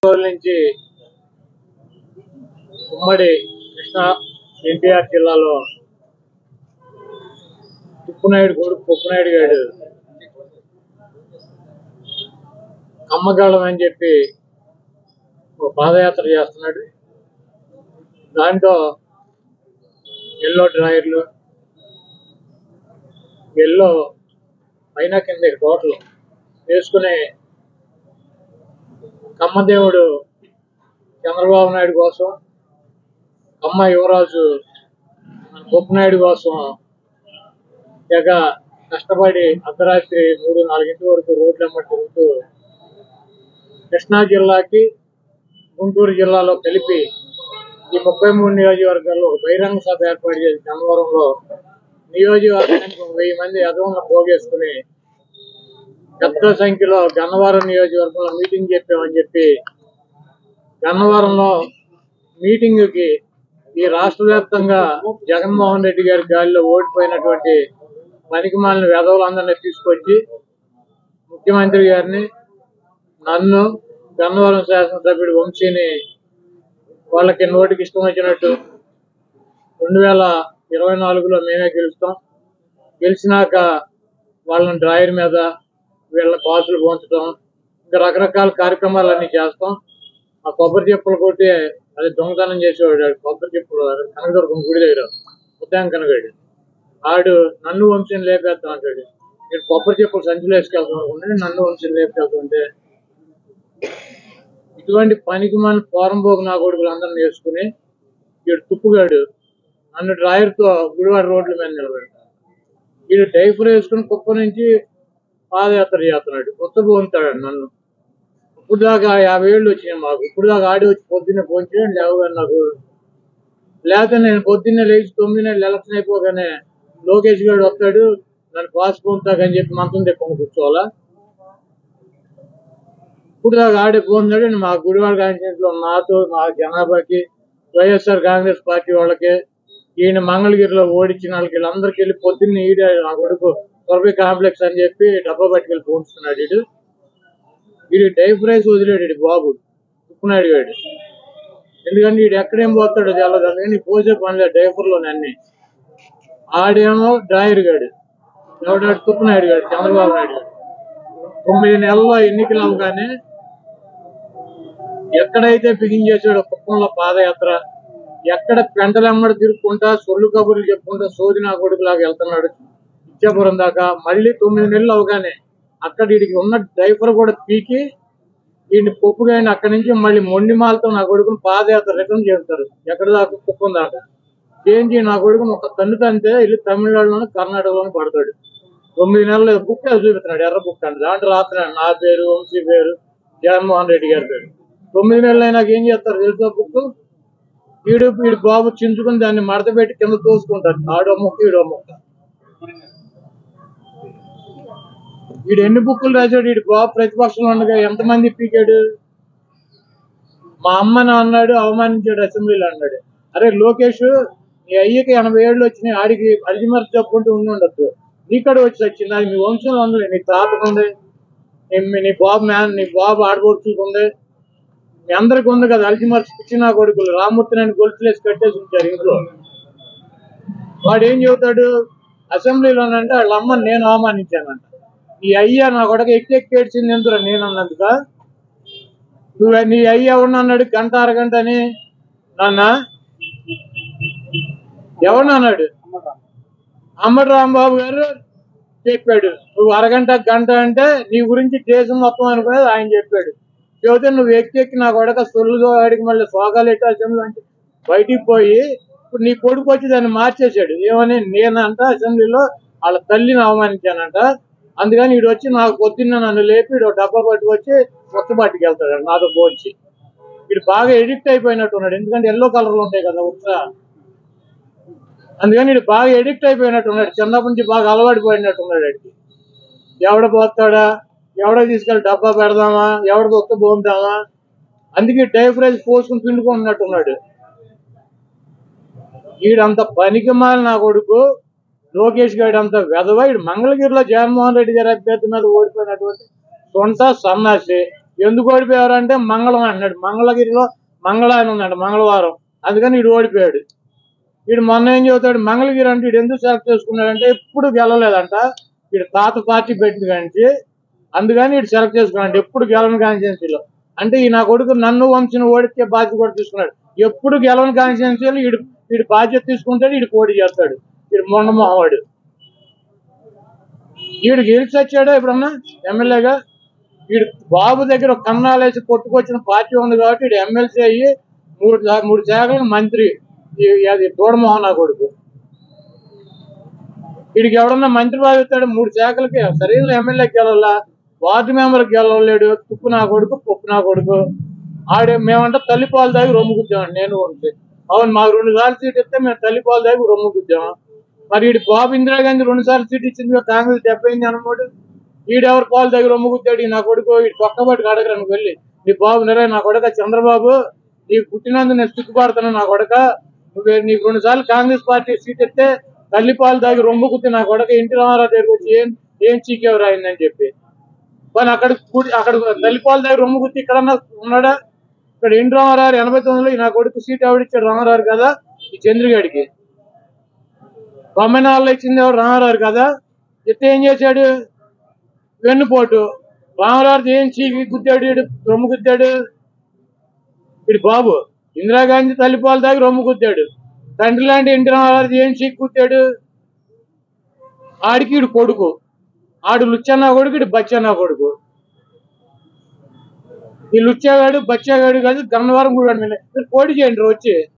రోజుల నుంచి ఉమ్మడి కృష్ణా ఎన్టీఆర్ జిల్లాలో తుప్పునాయుడు కొడుకు పుప్పునాయుడు గారు కమ్మగాళం అని చెప్పి ఒక పాదయాత్ర చేస్తున్నాడు. దాంట్లో ఎల్లో డ్రాయర్లు, ఎల్లో పైన కింద టోటల్ వేసుకుని కమ్మదేవుడు చంద్రబాబు నాయుడు కోసం, కమ్మ యువరాజు పుప్పునాయుడు కోసం తెగ కష్టపడి అర్ధరాత్రి 3-4 వరకు రోడ్లమ్మ తిరుగుతూ కృష్ణా జిల్లాకి గుంటూరు జిల్లాలో కలిపి ఈ 33 నియోజకవర్గాల్లో ఒక బహిరంగ సభ ఏర్పాటు చేసి గన్నవరంలో నియోజకవర్గానికి 1000 మంది అదవులను పోగేసుకుని పెద్ద సంఖ్యలో గన్నవరం నియోజకవర్గంలో మీటింగ్ చెప్పామని చెప్పి గన్నవరంలో మీటింగ్కి ఈ రాష్ట్ర వ్యాప్తంగా జగన్మోహన్ రెడ్డి గారి గాలిలో ఓడిపోయినటువంటి పనికిమాలిన వెధవులందరినీ తీసుకొచ్చి ముఖ్యమంత్రి గారిని, నన్ను, గన్నవరం శాసనసభ్యుడు వంశీని వాళ్ళకి నోటికి ఇష్టం వచ్చినట్టు 2024లో మేమే గెలుస్తాం, గెలిచినాక వాళ్ళని డ్రాయర్ మీద వీళ్ళ బాసులు పోంచడం, ఇంకా రకరకాల కార్యక్రమాలన్నీ చేస్తాం. ఆ కొబ్బరి చెప్పులు కొట్టి అది దొంగతనం చేసేవాడు. కొబ్బరి చెప్పులు కనకదుర్గం గుడి దగ్గర ఉదయం కనగాడు ఆడు నన్ను వంశీని లేపేస్తాం అంటాడు. నేను కొబ్బరి చెప్పులు సంచులు వేసుకెళ్తాం అనుకుంటే నన్ను వంశీని లేపుకెళ్తుంటే ఇటువంటి పనికి మన పోరంబోగు నా కొడుకులు అందరిని వేసుకుని వీడు తుప్పుగాడు నన్ను డ్రాయర్తో గుడివాడ రోడ్ల మీద నిలబెడతాడు. వీడు డైఫర్ వేసుకుని కుప్ప నుంచి పాదయాత్ర చేస్తున్నాడు, పొందుతాడు నన్ను. ఇప్పుడు దాకా 50 ఏళ్ళు వచ్చినాయి మాకు. ఇప్పుడు దాకా ఆడి వచ్చి పొద్దున్నే పోంచాడు లేవగానే నాకు. లేకపోతే నేను పొద్దున్నే లేచి 9 నెలలు ఎలక్షన్ అయిపోగానే లోకేష్ గారు వస్తాడు, నన్ను పాస్ పొందుతాకని చెప్పి మంచం తెప్పుకొని కూర్చోవాలా. ఇప్పుడు దాకా ఆడే పోతున్నాడు. మా గుడివాడ కాన్స్టిట్యూన్సీలో నాతో, మా జనాభాకి, వైఎస్ఆర్ కాంగ్రెస్ పార్టీ వాళ్ళకి, ఈయన మంగళగిరిలో ఓడించిన వాళ్ళకి వీళ్ళందరికీ వెళ్ళి పొద్దున్నే ఈడే నా కొడుకు కొరబీ కాంప్లెక్స్ అని చెప్పి డబ్బా పట్టుకెళ్ళి పోంచుతున్నాడు. వీడు డైఫ్రైస్ వదిలేడు బాబు ఉప్పునాయుడు గాడు. ఎందుకంటే వీడు ఎక్కడేం పోతాడో తెలదు, అందుకని పోసే పనిలేదు డైఫర్లో అన్ని. ఆడేమో డ్రాయర్ గాడు, ఎవడాడు తుప్పునాయుడు గాడు, చంద్రబాబు నాయుడు గాడు. 9 నెలల్లో ఎన్నికలు అవగానే ఎక్కడైతే బిగించేసాడో కుప్పంలో పాదయాత్ర, ఎక్కడ పెంటలెమ్మడి తిరుక్కుంటా సొల్లు కబుర్లు చెప్పుకుంటా సోది నా కొడుకులాగా వెళ్తున్నాడు ఇచ్చాపురం దాకా. మళ్ళీ 9 నెలలు అవగానే అక్కడ వీడికి ఉన్న డ్రైవర్ కూడా పీకి వీడిని పొప్పుగాని అక్కడి నుంచి మళ్ళీ మొండిమాలతో నా కొడుకుని పాదయాత్ర రిటర్న్ చేస్తారు. ఎక్కడ దాకా కుప్పం దాకా చేంజ్ నా కొడుకుని ఒక తన్ను తంతే వెళ్ళి తమిళనాడులోనే కర్ణాటకలోనే పడతాడు. 9 నెలలు బుక్ చూపిస్తున్నాడు, ఎర్ర బుక్ అంటే. దాంట్లో రాస్తున్నాడు నా పేరు, వంశీ పేరు, జగన్మోహన్ రెడ్డి గారి పేరు. 9 నెలలు అయినాక ఏం చేస్తారు తెలుసా బుక్? వీడు బాబు చించుకుని దాన్ని మడత పెట్టి కింద తోసుకుంటారు. ఆడో ముక్క ఈడో ముక్క. వీడు ఎన్ని బుక్కులు రాశాడు? వీడు బాబు ప్రతిపక్షంలో ఉండగా ఎంతమంది పీకాడు? మా అమ్మని అన్నాడు, అవమానించాడు అసెంబ్లీలో అన్నాడు. అరే లోకేష్, నీ అయ్యకి 80 ఏళ్ళు వచ్చినాయి, ఆడికి అల్జిమర్ చెప్పుకుంటూ ఉండి ఉండొచ్చు, నీకడ వచ్చి వచ్చింది. అది మీ వంశంలో ఉంది, నీ తాతకుంది, నీ బాబు ఆడబడుచుకుంది, మీ అందరికి ఉంది కదా అల్జిమర్స్ పిచ్చి నా కొడుకులు. రామూర్తిని గొలుసులేసి కట్టేసి ఉంచారు ఇంట్లో. వాడు ఏం చెబుతాడు అసెంబ్లీలోనంటే వాళ్ళ అమ్మని నేను అవమానించానంట. నీ అయ్యా నా కొడక ఎక్కేడ్చింది ఎందుకు నేను అన్నందుక? నీ అయ్యా ఉన్నాడు గంట అరగంట అని నాన్న ఎవరన్నాడు? అమ్మటి రాంబాబు గారు చెప్పాడు. నువ్వు అరగంట గంట అంటే నీ గురించి దేశం మొత్తం అనుకునేది ఆయన చెప్పాడు. చెబితే నువ్వు ఎక్కి నా కొడక సొల్లుతో వాడికి మళ్ళీ సోగాలు ఎట్టి అసెంబ్లీ నుంచి బయటికి పోయి ఇప్పుడు నీ కొడుకు వచ్చి దాన్ని మార్చేశాడు. ఏమని? నేనంట అసెంబ్లీలో వాళ్ళ తల్లిని అవమానించానంట, అందుకని వీడు వచ్చి నాకు పొద్దున్న నన్ను లేపి వీడు డబ్బా పట్టుకొచ్చి ఉత్తబాటికి వెళ్తాడు నాతో పోల్చి. వీడు బాగా ఎడిక్ట్ అయిపోయినట్టున్నాడు, ఎందుకంటే ఎల్లో కలర్లు ఉంటాయి కదా ఉత్త, అందుకని వీడు బాగా ఎడిక్ట్ అయిపోయినట్టున్నాడు. చిన్నప్పటి నుంచి బాగా అలవాటు వాడికి. ఎవడ పోతాడా, ఎవడో తీసుకెళ్ళి డబ్బా పెడదామా, ఎవడికి ఒక్క పోందామా, అందుకే డైఫ్రైజ్ పోసుకుని పిండుకుంటున్నట్టున్నాడు. వీడంత పనికిమాలి నా కొడుకు లోకేష్ గారు అంత వెధవ. మంగళగిరిలో జగన్మోహన్ రెడ్డి గారి అభ్యర్థి మీద ఓడిపోయినటువంటి సొంత సన్నాసి. ఎందుకు ఓడిపోయారు అంటే మంగళం అన్నాడు. మంగళగిరిలో మంగళ అని ఉందంట, మంగళవారం, అందుకని వీడు ఓడిపోయాడు. వీడు మొన్న ఏం చెబుతాడు, మంగళగిరి అంటే వీడు ఎందుకు సెలెక్ట్ చేసుకున్నాడంటే ఎప్పుడు గెలవలేదంట వీడు, తాత పార్టీ పెట్టిన కానించి, అందుకని వీడు సెలెక్ట్ చేసుకున్నాడు ఎప్పుడు గెలవని కాన్స్టిట్యున్సీలో. అంటే ఈ నా కొడుకు నన్ను వంశీని ఓడితే బాధ్యత కూడా తీసుకున్నాడు. ఎప్పుడు గెలవని కాన్స్టిట్యున్సీలో వీడు వీడు బాధ్యత తీసుకుంటాడు, వీడు పోటీ చేస్తాడు. వీడు మొండమోహవాడు. వీడు గెలిచి వచ్చాడా ఎప్పుడన్నా ఎమ్మెల్యేగా? వీడు బాబు దగ్గర ఒక కన్నాలేసి కొట్టుకొచ్చిన పార్టీ ఉంది కాబట్టి వీడు ఎమ్మెల్సీ అయ్యి మూడు శాఖలకు మంత్రి. అది దూడమోహన్ నా కొడుకు. వీడికి ఎవడన్నా మంత్రి బాబు ఇస్తాడు 3 శాఖలకి, సరైన ఎమ్మెల్యేకి గెలవాలా, వార్డు మెంబర్కి గెలవలేడు. తుప్పు నా కొడుకు, పప్పు నా కొడుకు. మేమంటే తల్లిపాలు దాగి రొమ్ము గుద్దామండి నేను ఉంటే. అవును, మాకు 2 సార్లు సీట్ ఇస్తే మేము తల్లిపాలు దాగి రొమ్ము గుద్దాము. మరి వీడి బాబు ఇందిరాగాంధీ 2 సార్లు సీట్ ఇచ్చింది, కాంగ్రెస్ 70 అనమాట. వీడెవరు పాలు దగ్గర రొమ్ముగుద్దాడు నా కొడుకు. వీడు పక్కబట్టి అడగరాను వెళ్ళి, నీ బాబు నా కొడక చంద్రబాబు, నీకు పుట్టినందుకు నేను సిగ్గుపడతాను నా కొడక, నీకు 2 సార్లు కాంగ్రెస్ పార్టీ సీట్ ఇస్తే తల్లిపాలు దాగి రొమ్ముగుద్ది నా కొడక ఎన్టీ రామారావు దగ్గరికి వచ్చి ఏం చీకేవరు అయిందని చెప్పి. కానీ అక్కడ తల్లిపాలు దగ్గర రొమ్ముగుద్ది ఇక్కడన్నా ఉన్నాడా? ఇక్కడ ఎన్టీ రామారావు 89లో నా కొడుకు సీట్ ఎవడిచ్చాడు? రామారావు కదా. ఈ చంద్రగాడికి బొమ్మనాల్లో ఇచ్చింది ఎవరు? రామారావు కదా. ఇస్తే ఏం చేశాడు? వెన్నుపోటు. రామరాజు ఏం చీకి గుద్దాడు, రొమ్ము గుద్దాడు. వీడి బాబు ఇందిరాగాంధీ తల్లిపాలు దాగి రొమ్ము గుద్దాడు. తండ్రి లాంటి ఎన్టీ రామారాజు ఏం చీకి గుద్దాడు? ఆడికి వీడు కొడుకు. ఆడు లుచ్చన్న కొడుకు, ఇటు బచ్చన్న కొడుకు. ఈ లుచ్చాగాడు బచ్చాగాడు కాదు, గన్నవరం కూడా పోటీ చేయండి వచ్చి.